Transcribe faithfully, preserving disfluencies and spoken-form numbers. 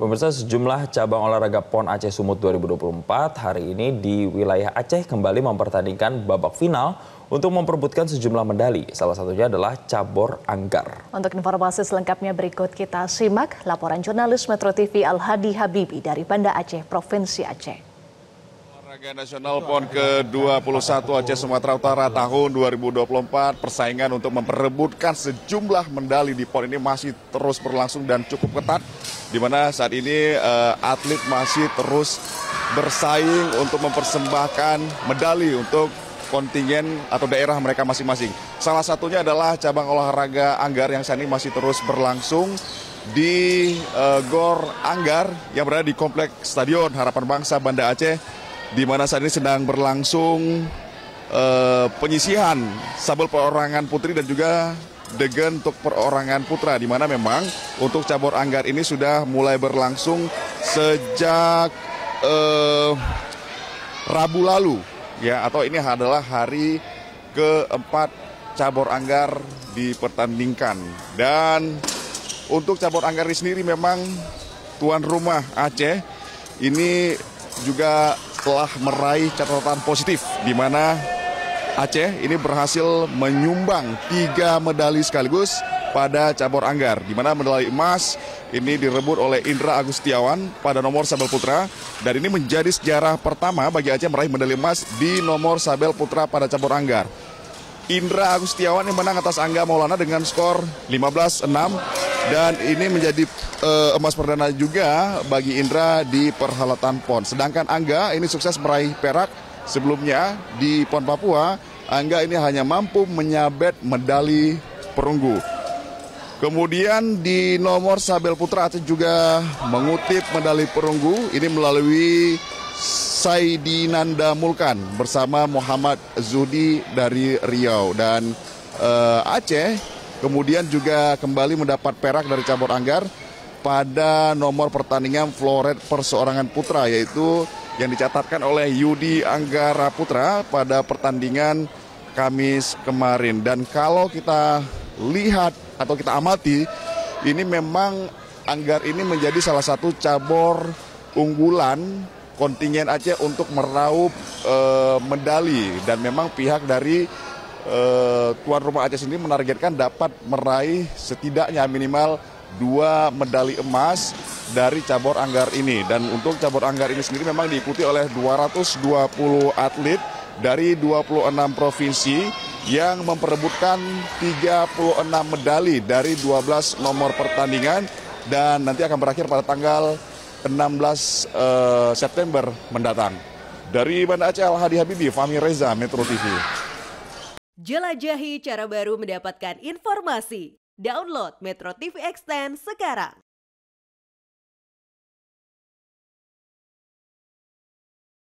Pemirsa, sejumlah cabang olahraga PON Aceh Sumut dua ribu dua puluh empat hari ini di wilayah Aceh kembali mempertandingkan babak final untuk memperebutkan sejumlah medali. Salah satunya adalah cabur anggar. Untuk informasi selengkapnya berikut kita simak laporan jurnalis Metro T V Al-Hadi Habibi dari Banda Aceh, Provinsi Aceh. Olahraga Nasional PON ke dua puluh satu Aceh Sumatera Utara tahun dua ribu dua puluh empat, persaingan untuk memperebutkan sejumlah medali di PON ini masih terus berlangsung dan cukup ketat, di mana saat ini uh, atlet masih terus bersaing untuk mempersembahkan medali untuk kontingen atau daerah mereka masing-masing. Salah satunya adalah cabang olahraga anggar yang saat ini masih terus berlangsung di uh, Gor Anggar yang berada di Komplek Stadion Harapan Bangsa Banda Aceh, di mana saat ini sedang berlangsung uh, penyisihan sabel perorangan putri dan juga degen untuk perorangan putra, di mana memang untuk cabur anggar ini sudah mulai berlangsung sejak uh, Rabu lalu, ya, atau ini adalah hari keempat cabur anggar dipertandingkan. Dan untuk cabur anggar ini sendiri memang tuan rumah Aceh ini juga telah meraih catatan positif, di mana Aceh ini berhasil menyumbang tiga medali sekaligus pada cabur anggar, di mana medali emas ini direbut oleh Indra Agustiawan pada nomor sabel putra, dan ini menjadi sejarah pertama bagi Aceh meraih medali emas di nomor sabel putra pada cabur anggar. Indra Agustiawan yang menang atas Angga Maulana dengan skor lima belas enam, dan ini menjadi uh, emas perdana juga bagi Indra di perhelatan PON. Sedangkan Angga ini sukses meraih perak. Sebelumnya di PON Papua, Angga ini hanya mampu menyabet medali perunggu. Kemudian di nomor sabel putra Aceh juga mengutip medali perunggu ini melalui Saidinanda Mulkan bersama Muhammad Zuhdi dari Riau. Dan uh, Aceh kemudian juga kembali mendapat perak dari cabur anggar pada nomor pertandingan floret perseorangan putra, yaitu yang dicatatkan oleh Yudi Anggara Putra pada pertandingan Kamis kemarin. Dan kalau kita lihat atau kita amati, ini memang anggar ini menjadi salah satu cabur unggulan kontingen Aceh untuk meraup e, medali, dan memang pihak dari e, tuan rumah Aceh sendiri menargetkan dapat meraih setidaknya minimal dua medali emas dari cabur anggar ini. Dan untuk cabur anggar ini sendiri memang diikuti oleh dua ratus dua puluh atlet dari dua puluh enam provinsi yang memperebutkan tiga puluh enam medali dari dua belas nomor pertandingan, dan nanti akan berakhir pada tanggal enam belas uh, September mendatang. Dari Banda Aceh, Al-Hadi Habibi, Fahmi Reza, Metro T V. Jelajahi cara baru mendapatkan informasi. Download Metro T V Extend sekarang.